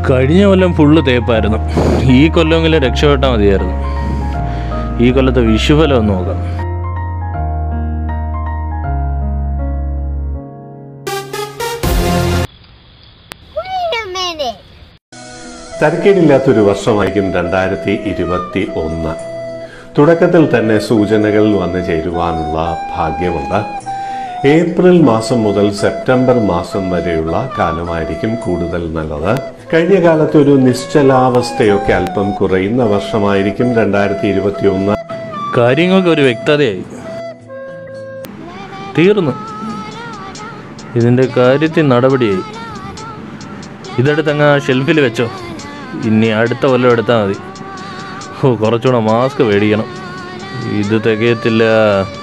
കഴിഞ്ഞ കൊല്ലം ഫുള്ള് തേപ്പായിരുന്നു. ഈ കൊല്ലമെങ്കിലും രക്ഷപ്പെട്ടാൽ മതിയായിരുന്നു. ഈ കൊല്ലത്തെ വിഷുഫലം ഒന്ന് നോക്കാം. തരക്കേടില്ലാത്തൊരു വർഷമായിരിക്കും 2021. തുടക്കത്തിൽ തന്നെ സൂചനകൾ വന്നു ചേരുവാനുള്ള ഭാഗ്യമുണ്ട്. ഏപ്രിൽ മാസം മുതൽ സെപ്റ്റംബർ മാസം വരെയുള്ള കാലമായിരിക്കും കൂടുതൽ നല്ലത്. കഴിഞ്ഞ കാലത്ത് ഒരു നിശ്ചലാവസ്ഥയൊക്കെ അല്പം കുറയുന്ന വർഷമായിരിക്കും 2021. കാര്യങ്ങൾക്ക് ഒരു വ്യക്തതയായി. തീർന്നു. ഇതിൻ്റെ കാര്യത്തിൽ നടപടിയായി. ഇതെടുത്തങ്ങ് ഷെൽഫിൽ വെച്ചോ. ഇനി അടുത്ത കൊല്ലം എടുത്താൽ മതി. കുറച്ചുകൂടെ മാസ്ക് മേടിക്കണം. ഇത് തികയത്തില്ല.